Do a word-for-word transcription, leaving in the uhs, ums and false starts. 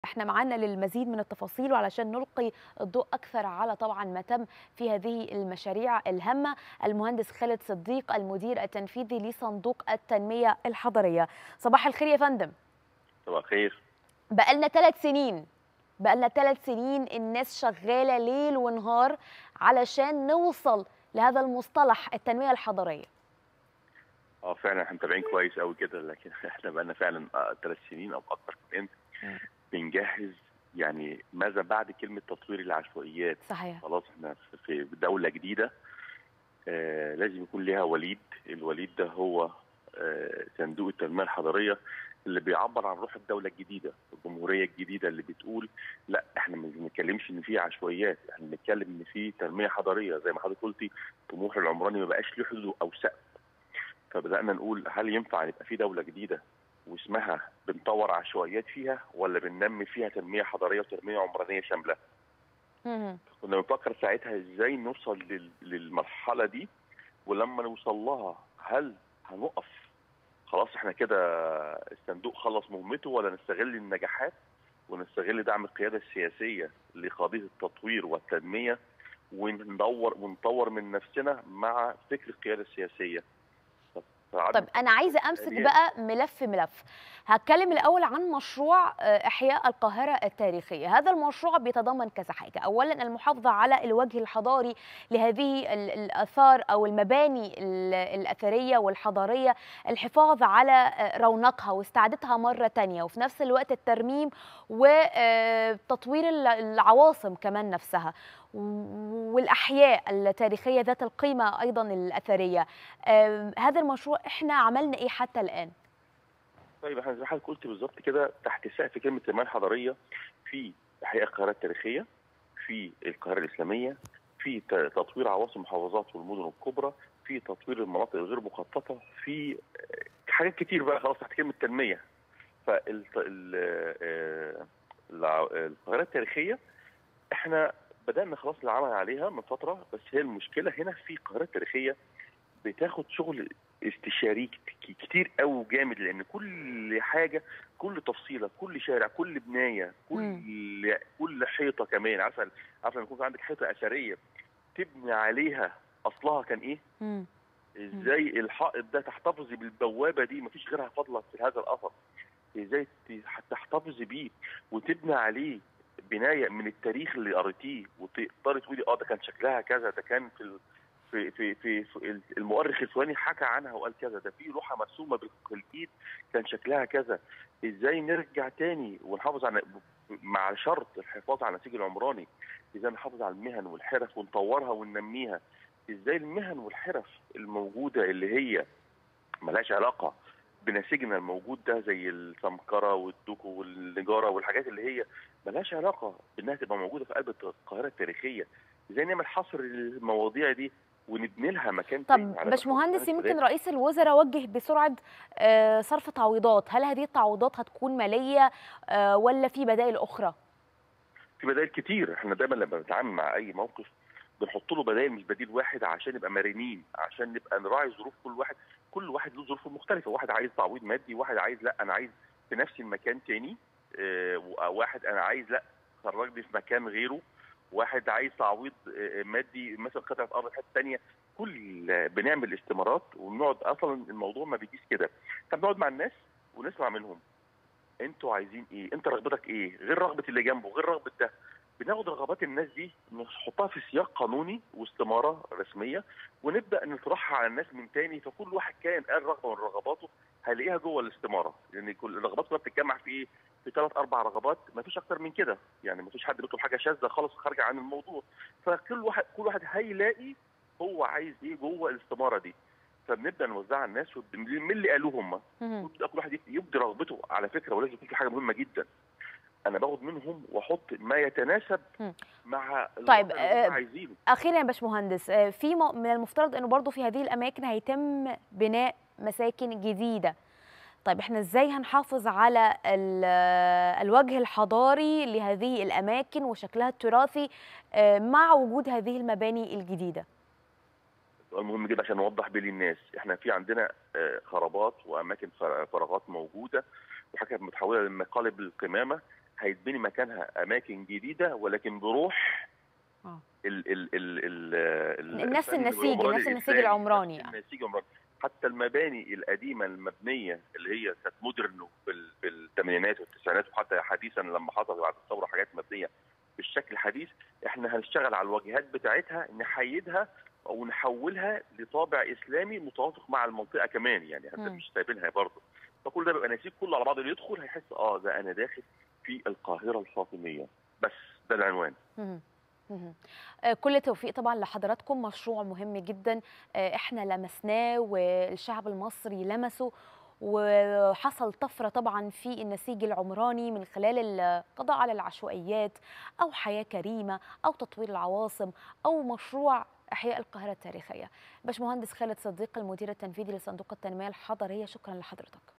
احنا معانا للمزيد من التفاصيل وعلشان نلقي الضوء اكثر على طبعا ما تم في هذه المشاريع الهامه المهندس خالد صديق المدير التنفيذي لصندوق التنميه الحضريه. صباح الخير يا فندم. صباح الخير. بقالنا ثلاث سنين بقالنا ثلاث سنين الناس شغاله ليل ونهار علشان نوصل لهذا المصطلح التنميه الحضريه. اه فعلا احنا متابعين كويس قوي كده، لكن احنا بقالنا فعلا ثلاث سنين او اكثر كمان بنجهز يعني ماذا بعد كلمه تطوير العشوائيات. صحيح. خلاص احنا في دوله جديده، آه لازم يكون لها وليد. الوليد ده هو آه صندوق التنميه الحضريه اللي بيعبر عن روح الدوله الجديده، الجمهوريه الجديده اللي بتقول لا احنا ما بنتكلمش ان في عشوائيات، احنا بنتكلم ان في تنميه حضريه زي ما حضرتك قلتي. طموح العمراني ما بقاش له حدود او سقف، فبدانا نقول هل ينفع يبقى في دوله جديده واسمها بنطور عشوائيات فيها ولا بننمي فيها تنميه حضريه وتنميه عمرانيه شامله؟ كنا بنفكر ساعتها ازاي نوصل للمرحله دي، ولما نوصل لها هل هنقف خلاص احنا كده الصندوق خلص مهمته، ولا نستغل النجاحات ونستغل دعم القياده السياسيه لقضيه التطوير والتنميه وندور ونطور من نفسنا مع فكر القياده السياسيه. طب أنا عايزة أمسك بقى ملف ملف. هتكلم الأول عن مشروع إحياء القاهرة التاريخية. هذا المشروع بيتضمن كذا حاجة. أولا المحافظة على الوجه الحضاري لهذه الآثار أو المباني الأثرية والحضارية، الحفاظ على رونقها واستعادتها مرة تانية، وفي نفس الوقت الترميم وتطوير العواصم كمان نفسها، والأحياء التاريخية ذات القيمة أيضا الأثرية. هذا المشروع احنا عملنا ايه حتى الان؟ طيب احنا زي ما حضرتك قلت بالظبط كده، تحت سقف كلمه التنميه الحضريه في احياء القاهره التاريخيه، في القاهره الاسلاميه، في تطوير عواصم المحافظات والمدن الكبرى، في تطوير المناطق الغير مخططه، في حاجات كتير بقى خلاص تحت كلمه تنميه. فالقاهره التاريخيه احنا بدانا خلاص العمل عليها من فتره، بس هي المشكله هنا في القاهره التاريخيه بتاخد شغل استشاري كتير قوي وجامد، لان كل حاجه، كل تفصيله، كل شارع، كل بنايه، كل م. كل حيطه كمان. عارفه عارفه لما يكون عندك حيطه اثريه تبني عليها اصلها كان ايه؟ م. ازاي الحائط ده تحتفظي بالبوابه دي مفيش غيرها فاضله في هذا الاثر، ازاي تحتفظي بيه وتبني عليه بنايه من التاريخ اللي قريتيه وتقدري تقولي اه ده كان شكلها كذا، ده كان في في في في, في المؤرخ الفلاني حكى عنها وقال كذا، ده في لوحه مرسومه بالايد كان شكلها كذا. ازاي نرجع تاني ونحافظ على مع شرط الحفاظ على النسيج العمراني، ازاي نحافظ على المهن والحرف ونطورها وننميها، ازاي المهن والحرف الموجوده اللي هي ملهاش علاقه بنسيجنا الموجود ده زي السمكره والدوكو والنجاره والحاجات اللي هي ملهاش علاقه بانها تبقى موجوده في قلب القاهره التاريخيه، ازاي نعمل حصر للمواضيع دي ونبني لها مكان تاني. طب باشمهندس، يمكن رئيس الوزراء وجه بسرعه صرف تعويضات، هل هذه التعويضات هتكون ماليه ولا في بدائل اخرى؟ في بدائل كتير. احنا دايما لما بنتعامل مع اي موقف بنحط له بدائل، مش بديل واحد، عشان نبقى مرنين، عشان نبقى نراعي ظروف كل واحد. كل واحد له ظروفه مختلفه، واحد عايز تعويض مادي، واحد عايز لا انا عايز في نفس المكان تاني، اه واحد انا عايز لا خرجني في مكان غيره، واحد عايز تعويض اه مادي مثلا قطعه ارض في حته ثانيه. كل بنعمل استمارات وبنقعد، اصلا الموضوع ما بيجيش كده، فبنقعد مع الناس ونسمع منهم انتوا عايزين ايه؟ انت رغبتك ايه؟ غير رغبه اللي جنبه، غير رغبه ده. بناخد رغبات الناس دي نحطها في سياق قانوني واستماره رسميه ونبدا نطرحها على الناس من تاني، فكل واحد كان قال رغبه من رغباته هيلاقيها جوه الاستماره، لان يعني كل الرغبات كلها بتتجمع في ايه؟ في ثلاث اربع رغبات، ما فيش اكتر من كده، يعني ما فيش حد بيطلب حاجه شاذه خالص خارجه عن الموضوع، فكل واحد كل واحد هيلاقي هو عايز ايه جوه الاستماره دي، فبنبدا نوزعها على الناس من اللي قالوه هم، ويبدا كل واحد يبدي رغبته. على فكره ولازم يكون في حاجه مهمه جدا، انا باخد منهم واحط ما يتناسب مع طيب اللي هم عايزينه. اخيرا يا باشمهندس، في من المفترض انه برضو في هذه الاماكن هيتم بناء مساكن جديده. طيب احنا ازاي هنحافظ على الوجه الحضاري لهذه الاماكن وشكلها التراثي مع وجود هذه المباني الجديده؟ سؤال مهم جدا عشان نوضح بيه للناس. احنا في عندنا خرابات واماكن فراغات موجوده وحاجات متحوله لمقالب القمامه، هيتبني مكانها اماكن جديده ولكن بروح اه ال ال ال ال نفس الفن النسيج والعمران نفس النسيج الإسلامي، العمراني نفس يعني. النسيج العمراني. حتى المباني القديمه المبنيه اللي هي كانت مودرن في الثمانينات والتسعينات وحتى حديثا لما حصل بعد الثوره حاجات مبنيه بالشكل الحديث، احنا هنشتغل على الواجهات بتاعتها نحيدها او نحولها لطابع اسلامي متوافق مع المنطقه كمان، يعني احنا مش سايبينها برضه. فكل ده بيبقى نسيج كله على بعض، اللي يدخل هيحس اه ده انا داخل في القاهره الفاطميه، بس ده العنوان. مم. مم. كل التوفيق طبعا لحضراتكم، مشروع مهم جدا احنا لمسناه والشعب المصري لمسه، وحصل طفرة طبعا في النسيج العمراني من خلال القضاء على العشوائيات أو حياة كريمة أو تطوير العواصم أو مشروع إحياء القاهرة التاريخية. باشمهندس خالد صديق المدير التنفيذي لصندوق التنمية الحضرية، شكرا لحضرتك.